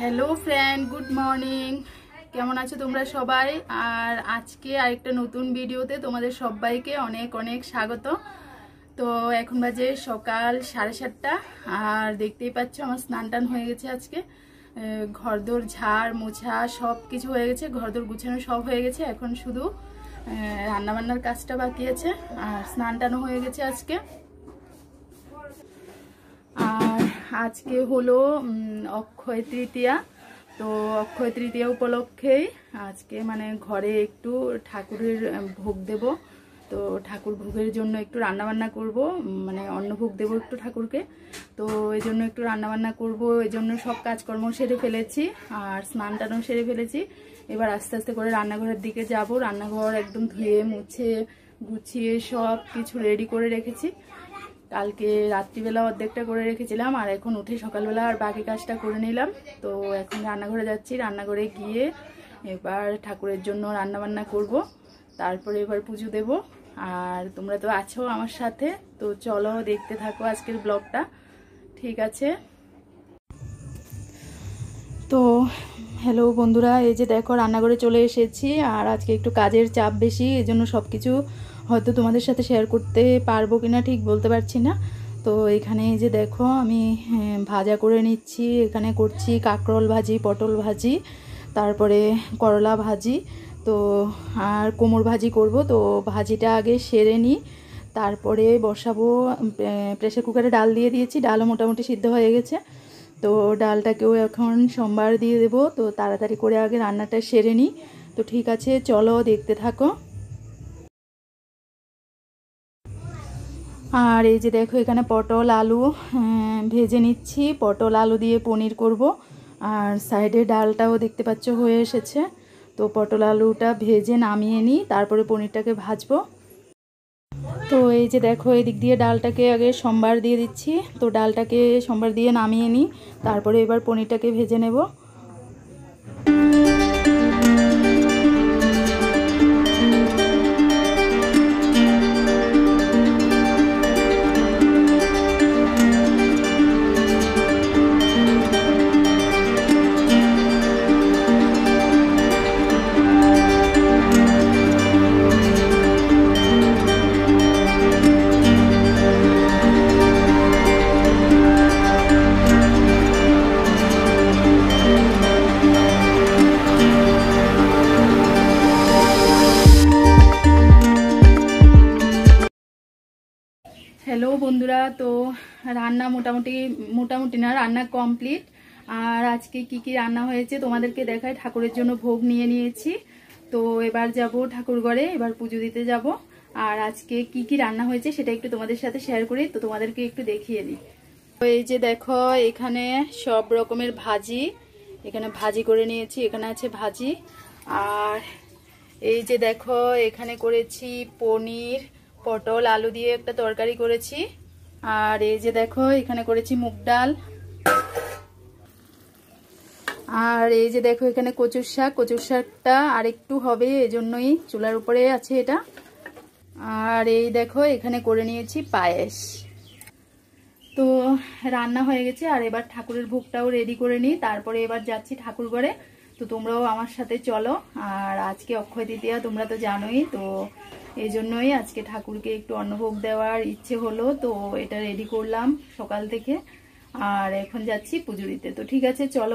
Hello friend good morning কেমন আছো তোমরা সবাই। আর আজকে আরেকটা নতুন ভিডিওতে তোমাদের সবাইকে অনেক অনেক স্বাগত। তো এখন বাজে সকাল 7:30 আর দেখতেই পাচ্ছ আমার স্নান টান হয়ে গেছে। আজকে ঘরদোর ঝাড় মোছা সব কিছু হয়ে গেছে, ঘরদোর গুছানো সব হয়ে গেছে। এখন শুধু রান্নাবান্নার কাজটা বাকি আছে আর স্নান টানও হয়ে গেছে আজকে। আর আজকে হলো অক্ষয় তৃতীয়া। তো অক্ষয় তৃতীয়া উপলক্ষেই আজকে মানে ঘরে একটু ঠাকুরের ভোগ দেব। তো ঠাকুর ভোগের জন্য একটু রান্নাবান্না করব, মানে অন্নভোগ দেব একটু ঠাকুরকে। তো এই জন্য একটু রান্নাবান্না করব, এই জন্য সব কাজকর্ম সেরে ফেলেছি আর স্নান টানও সেরে ফেলেছি। এবার আস্তে আস্তে করে রান্নাঘরের দিকে যাব। রান্নাঘর একদম ধুয়ে মুছে গুছিয়ে সব কিছু রেডি করে রেখেছি। কালকে রাত্রিবেলা অর্ধেকটা করে রেখেছিলাম আর এখন উঠে সকালবেলা আর বাকি কাজটা করে নিলাম। তো এখন রান্নাঘরে যাচ্ছি, রান্নাঘরে গিয়ে এবার ঠাকুরের জন্য রান্নাবান্না করব, তারপরে এবার পুজো দেব। আর তোমরা তো আছো আমার সাথে, তো চলো দেখতে থাকো আজকের ব্লগটা, ঠিক আছে? তো হ্যালো বন্ধুরা, এই যে দেখো রান্নাঘরে চলে এসেছি। আর আজকে একটু কাজের চাপ বেশি, এই জন্য সব কিছু হয়তো তোমাদের সাথে শেয়ার করতে পারবো কিনা ঠিক বলতে পারছি না। তো এখানে এই যে দেখো আমি ভাজা করে নিচ্ছি। এখানে করছি কাঁকরোল ভাজি, পটল ভাজি, তারপরে করলা ভাজি, তো আর কোমর ভাজি করব। তো ভাজিটা আগে সেরে নিই, তারপরে বসাবো। প্রেসার কুকারে ডাল দিয়ে দিয়েছি, ডালও মোটামুটি সিদ্ধ হয়ে গেছে। তো ডালটাকেও এখন সোমবার দিয়ে দেব। তো তাড়াতাড়ি করে আগে রান্নাটা সেরে নিই। তো ঠিক আছে, চলো দেখতে থাকো। আর এই যে দেখো এখানে পটল আলু ভেজে নিচ্ছি, পটল আলু দিয়ে পনির করব। আর সাইডে ডালটাও দেখতে পাচ্ছ হয়ে এসেছে। তো পটল আলুটা ভেজে নামিয়ে নিই, তারপরে পনিরটাকে ভাজবো। তো এই যে দেখো এদিক দিয়ে ডালটাকে আগে সোমবার দিয়ে দিচ্ছি। তো ডালটাকে সোমবার দিয়ে নামিয়ে নিই, তারপরে এবার পনিরটাকে ভেজে নেব। হ্যালো বন্ধুরা, তো রান্না মোটামুটি না, রান্না কমপ্লিট। আর আজকে কি কি রান্না হয়েছে তোমাদেরকে দেখাই। ঠাকুরের জন্য ভোগ নিয়ে নিয়েছি। তো এবার যাব ঠাকুর ঘরে, এবার পুজো দিতে যাব। আর আজকে কি কি রান্না হয়েছে সেটা একটু তোমাদের সাথে শেয়ার করি, তো তোমাদেরকে একটু দেখিয়ে দিই। তো এই যে দেখো এখানে সব রকমের ভাজি, এখানে ভাজি করে নিয়েছি, এখানে আছে ভাজি। আর এই যে দেখো এখানে করেছি পনির, পটল আলু দিয়ে একটা তরকারি করেছি। আর এই যে দেখো এখানে করেছি মুগ ডাল। আর এই যে দেখো এখানে কচুর শাকটা আর একটু হবে, এজন্যই চুলার উপরে আছে এটা। আর এই দেখো এখানে করে নিয়েছি পায়েস। তো রান্না হয়ে গেছে, আর এবার ঠাকুরের ভোগটাও রেডি করে নিই, তারপরে এবার যাচ্ছি ঠাকুর ঘরে। তো তোমরাও আমার সাথে চলো। আর আজকে অক্ষয় তৃতীয়া তোমরা তো জানোই, তো এই জন্যই আজকে ঠাকুরকে একটু অন্নভোগ দেওয়ার ইচ্ছে হলো। তো এটা রেডি করলাম সকাল থেকে, আর এখন যাচ্ছি পুজো দিতে। তো ঠিক আছে চলো।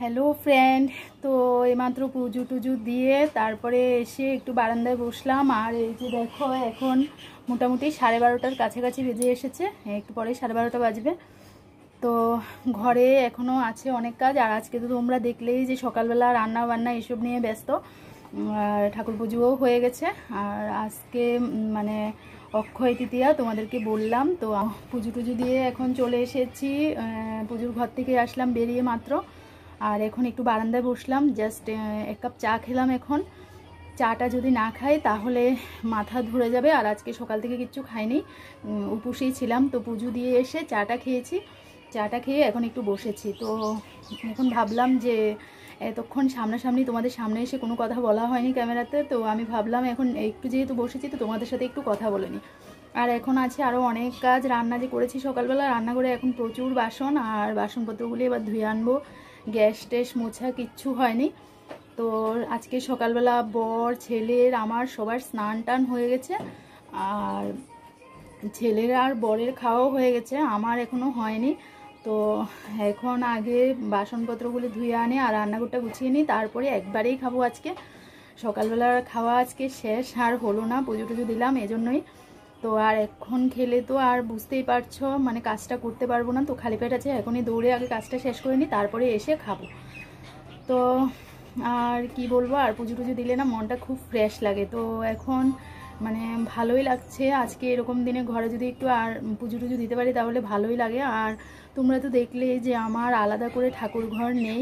হ্যালো ফ্রেন্ড, তো এইমাত্র পুজো টুজো দিয়ে তারপরে এসে একটু বারান্দায় বসলাম। আর এই যে দেখো, এখন মোটামুটি 12:30টার কাছাকাছি বেজে এসেছে, একটু পরে 12:30 বাজবে। তো ঘরে এখনও আছে অনেক কাজ। আর আজকে তো তোমরা দেখলেই যে সকালবেলা রান্না বান্না এসব নিয়ে ব্যস্ত, আর ঠাকুর পুজোও হয়ে গেছে। আর আজকে মানে অক্ষয় তৃতীয়া তোমাদেরকে বললাম। তো পুজো টুজো দিয়ে এখন চলে এসেছি, পুজোর ঘর থেকে আসলাম বেরিয়ে মাত্র। আর এখন একটু বারান্দায় বসলাম, জাস্ট এক কাপ চা খেলাম। এখন চাটা যদি না খাই তাহলে মাথা ধরে যাবে। আর আজকে সকাল থেকে কিচ্ছু খাইনি, উপোসেই ছিলাম। তো পুজো দিয়ে এসে চাটা খেয়েছি, চাটা খেয়ে এখন একটু বসেছি। তো এখন ভাবলাম যে এতক্ষণ সামনাসামনি তোমাদের সামনে এসে কোনো কথা বলা হয়নি ক্যামেরাতে, তো আমি ভাবলাম এখন একটু যেহেতু বসেছি তো তোমাদের সাথে একটু কথা বলে নিই। আর এখন আছে আরও অনেক কাজ, রান্না যে করেছি সকালবেলা, রান্না করে এখন প্রচুর বাসন, আর বাসনপত্রগুলি এবার ধুয়ে আনবো। গ্যাস ট্যাস মোছা কিচ্ছু হয়নি। তো আজকে সকালবেলা বর ছেলের আমার সবার স্নান টান হয়ে গেছে, আর ছেলের আর বরের খাওয়াও হয়ে গেছে, আমার এখনও হয়নি। তো এখন আগে বাসনপত্রগুলি ধুয়ে আনে আর রান্নাঘরটা গুছিয়ে নিই, তারপরে একবারেই খাবো আজকে। সকালবেলার খাওয়া আজকে শেষ, আর হলো না, পুজো টুজো দিলাম এজন্যই। তো আর এখন খেলে তো আর বুঝতেই পারছো মানে কাজটা করতে পারবো না। তো খালি পেট আছে, এখনই দৌড়ে আগে কাজটা শেষ করে নিই, তারপরে এসে খাবো। তো আর কি বলবো, আর পুজো টুজো দিলে না মনটা খুব ফ্রেশ লাগে। তো এখন মানে ভালোই লাগছে। আজকে এরকম দিনে ঘরে যদি একটু আর পুজো টুজো দিতে পারি তাহলে ভালোই লাগে। আর তোমরা তো দেখলে যে আমার আলাদা করে ঠাকুর ঘর নেই,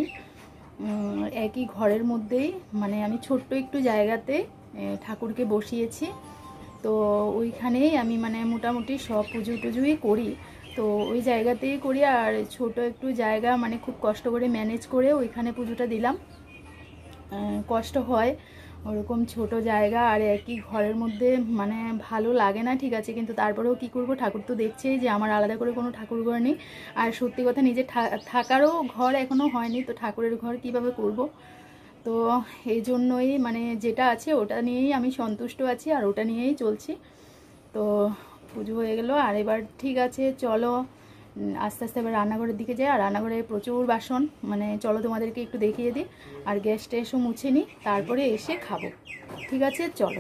একই ঘরের মধ্যেই মানে আমি ছোট্ট একটু জায়গাতে ঠাকুরকে বসিয়েছি। তো ওইখানেই আমি মানে মোটামুটি সব পুজো টুজোই করি, তো ওই জায়গাতেই করি। আর ছোট একটু জায়গা মানে খুব কষ্ট করে ম্যানেজ করে ওইখানে পুজোটা দিলাম। কষ্ট হয় ওরকম ছোট জায়গা আর একই ঘরের মধ্যে, মানে ভালো লাগে না, ঠিক আছে, কিন্তু তারপরেও কি করব, ঠাকুর তো দেখছেই যে আমার আলাদা করে কোনো ঠাকুর ঘর নেই। আর সত্যি কথা নিজের থাকারও ঘর এখনও হয়নি, তো ঠাকুরের ঘর কিভাবে করব। তো এই জন্যই মানে যেটা আছে ওটা নিয়েই আমি সন্তুষ্ট আছি, আর ওটা নিয়েই চলছি। তো পুজো হয়ে গেল, আর এবার ঠিক আছে চলো আস্তে আস্তে এবার রান্নাঘরের দিকে যাই। আর রান্নাঘরে প্রচুর বাসন, মানে চলো তোমাদেরকে একটু দেখিয়ে দিই। আর গ্যাস ট্যাসও মুছে নিই, তারপরে এসে খাবো, ঠিক আছে চলো।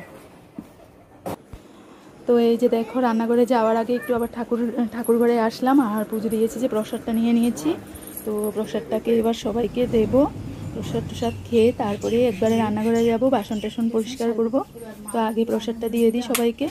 তো এই যে দেখো, রান্নাঘরে যাওয়ার আগে একটু আবার ঠাকুর ঘরে আসলাম, আর পুজো দিয়েছি যে প্রসাদটা নিয়ে নিয়েছি। তো প্রসাদটাকে এবার সবাইকে দেবো। প্রসাদ টসাদ খেয়ে তারপরে একবারে রান্নাঘরে যাব, বাসন টাসন পরিষ্কার করব। তো আগে প্রসাদটা দিয়ে দিই সবাইকে।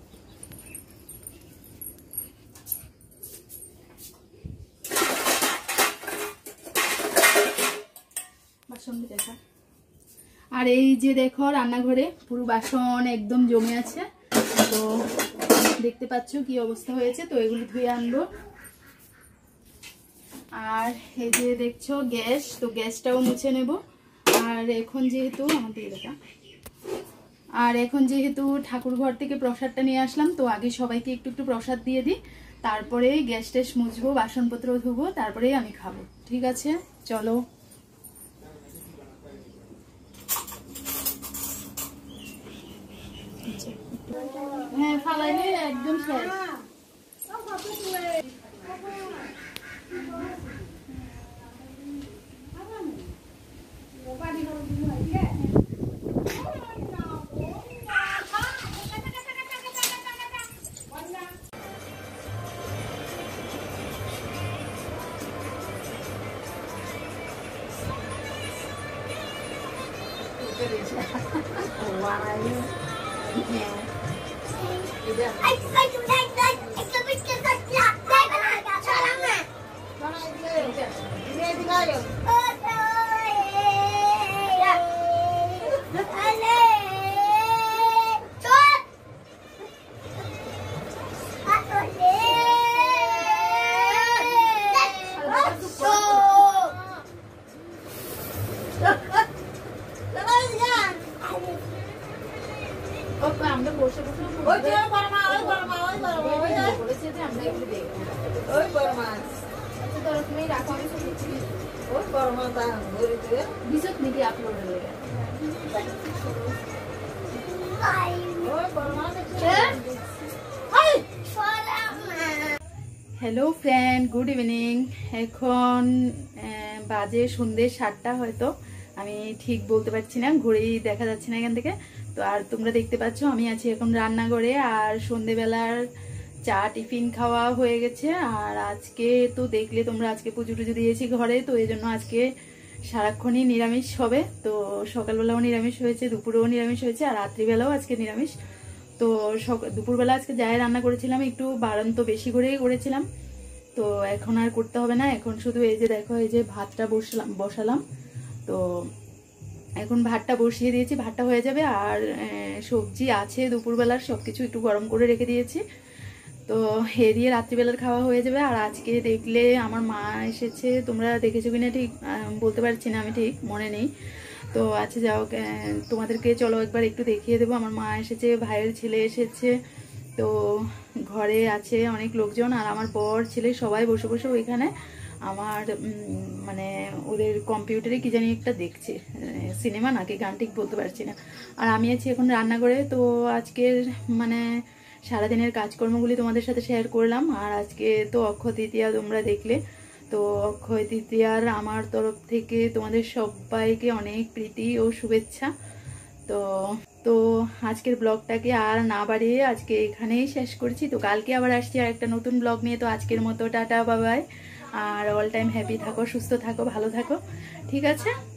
আর এই যে দেখো, রান্নাঘরে পুরো বাসন একদম জমে আছে, তো দেখতে পাচ্ছ কি অবস্থা হয়েছে। তো এগুলি ধুয়ে আনবো। আর এই যে দেখছো গ্যাস, তো গ্যাসটাও মুছে নেব। আর এখন যেহেতু ঠাকুর ঘর থেকে প্রসাদটা নিয়ে আসলাম, তো আগে সবাইকে একটু একটু প্রসাদ দিয়ে দিই, তারপরে গ্যাস ট্যাস মুছবো, বাসনপত্র ধুবো, তারপরেই আমি খাবো, ঠিক আছে চলো। হ্যাঁ ফালাইলে একদম শেষ। আমরা বসে বসে তুমি রাখো, আমি বিশত নাকি আপলোড হয়ে হ্যালো ফ্রেন্ড, গুড ইভিনিং। এখন বাজে সন্ধ্যে 7টা, হয়তো আমি ঠিক বলতে পারছি না, ঘড়ি দেখা যাচ্ছে না এখান থেকে। তো আর তোমরা দেখতে পাচ্ছ আমি আছি এখন রান্নাঘরে, আর সন্ধ্যেবেলার চা টিফিন খাওয়া হয়ে গেছে। আর আজকে তো দেখলে তোমরা, আজকে পুজো টুজো দিয়েছি ঘরে, তো এই জন্য আজকে সারাক্ষণই নিরামিষ হবে। তো সকালবেলাও নিরামিষ হয়েছে, দুপুরেও নিরামিষ হয়েছে, আর রাত্রিবেলাও আজকে নিরামিষ। তো দুপুরবেলা আজকে যাই রান্না করেছিলাম, একটু বাড়ন্ত বেশি করেই করেছিলাম। তো এখন আর করতে হবে না, এখন শুধু এই যে দেখো, এই যে ভাতটা বসালাম। তো এখন ভাতটা বসিয়ে দিয়েছি, ভাতটা হয়ে যাবে। আর সবজি আছে দুপুরবেলার, সবকিছু একটু গরম করে রেখে দিয়েছি। তো এ দিয়ে রাত্রিবেলার খাওয়া হয়ে যাবে। আর আজকে দেখলে আমার মা এসেছে, তোমরা দেখেছো কিনা ঠিক বলতে পারছি না, আমি ঠিক মনে নেই। তো আচ্ছা যাও, তোমাদেরকে চলো একবার একটু দেখিয়ে দেবো। আমার মা এসেছে, ভাইয়ের ছেলে এসেছে, তো ঘরে আছে অনেক লোকজন। আর আমার বর ছেলে সবাই বসে বসে ওইখানে আমার মানে ওদের কম্পিউটারে কি জানি একটা দেখছে, সিনেমা নাকি গান ঠিক বলতে পারছি না। আর আমি আছি এখন রান্নাঘরে। তো আজকের মানে সারাদিনের কাজকর্মগুলি তোমাদের সাথে শেয়ার করলাম। আর আজকে তো অক্ষয় তৃতীয়া, তোমরা দেখলে। তো অক্ষয় তৃতীয়ার আমার তরফ থেকে তোমাদের সবাইকে অনেক প্রীতি ও শুভেচ্ছা। তো তো আজকের ব্লগটাকে আর না বাড়িয়ে আজকে এখানেই শেষ করছি। তো কালকে আবার আসছি আর একটা নতুন ব্লগ নিয়ে। তো আজকের মতো টাটা, বাই বাই। আর অল টাইম হ্যাপি থাকো, সুস্থ থাকো, ভালো থাকো, ঠিক আছে।